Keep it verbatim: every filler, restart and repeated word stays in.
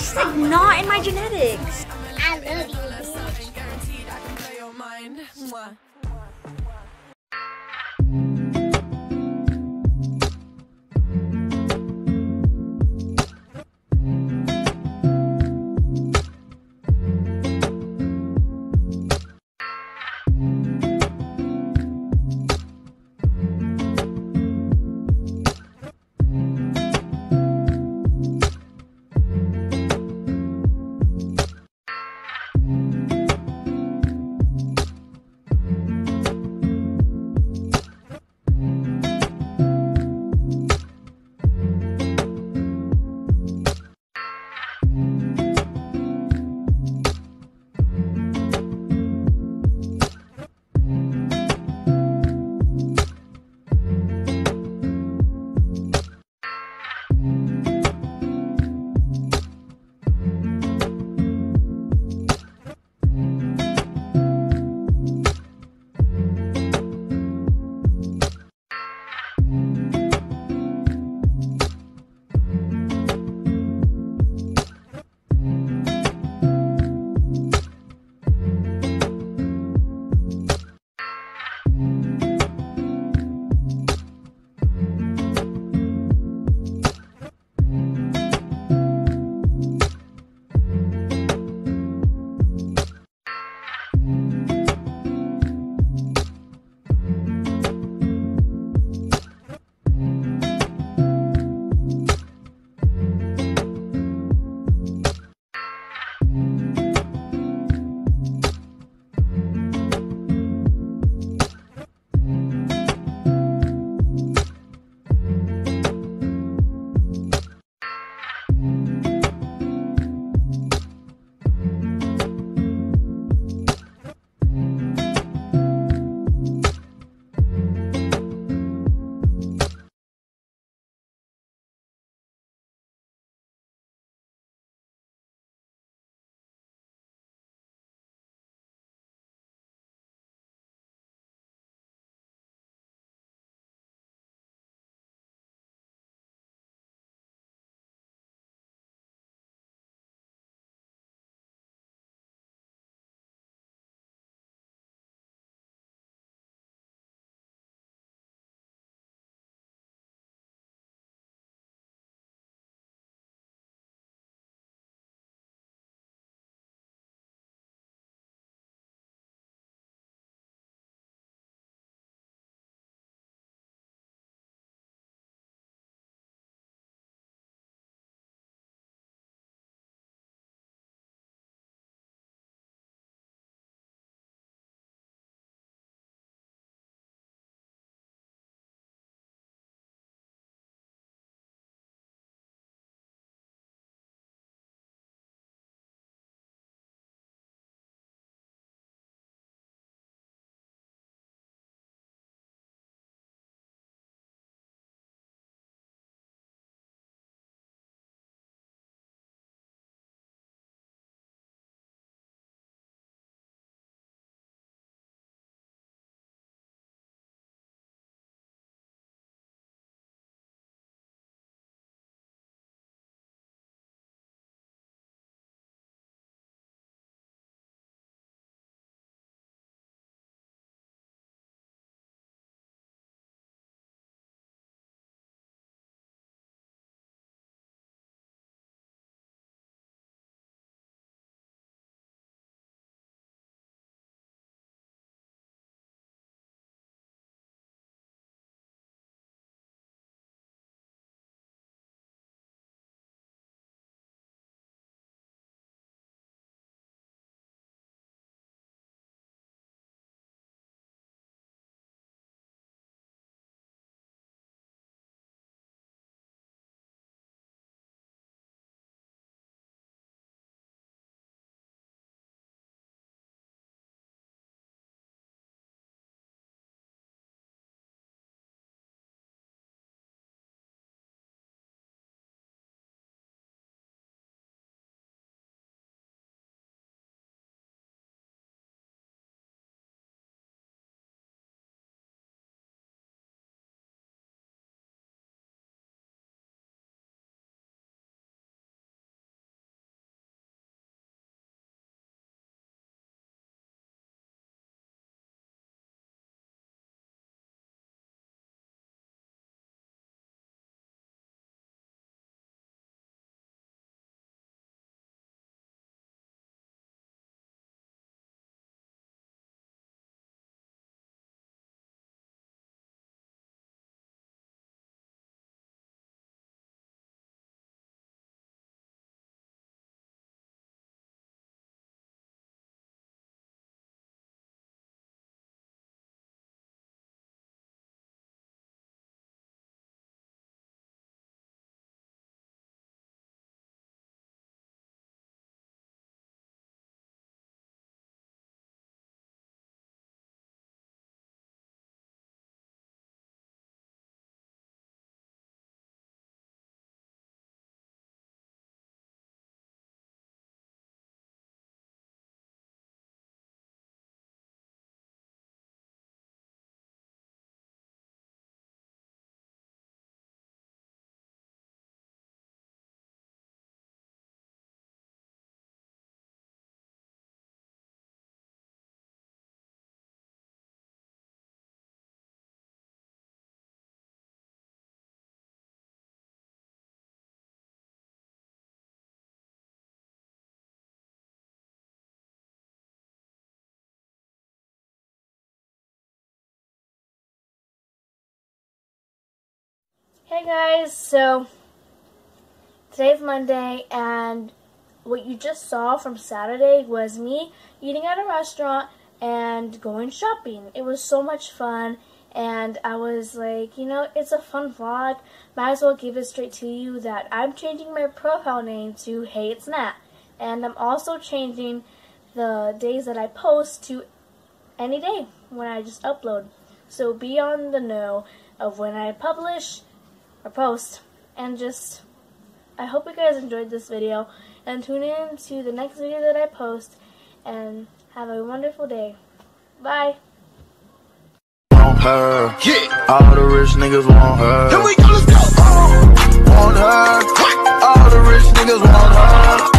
just like not in my genetics. I love you. Hey guys, so today's Monday, and what you just saw from Saturday was me eating at a restaurant and going shopping. It was so much fun, and I was like, you know, it's a fun vlog. Might as well give it straight to you that I'm changing my profile name to Hey It's Nat, and I'm also changing the days that I post to any day when I just upload. So be on the know of when I publish or post, and just I hope you guys enjoyed this video, and tune in to the next video that I post, and have a wonderful day. Bye. Want her, yeah. All the rich niggas want her. Here we go, let's go. Want her, all the rich niggas want her.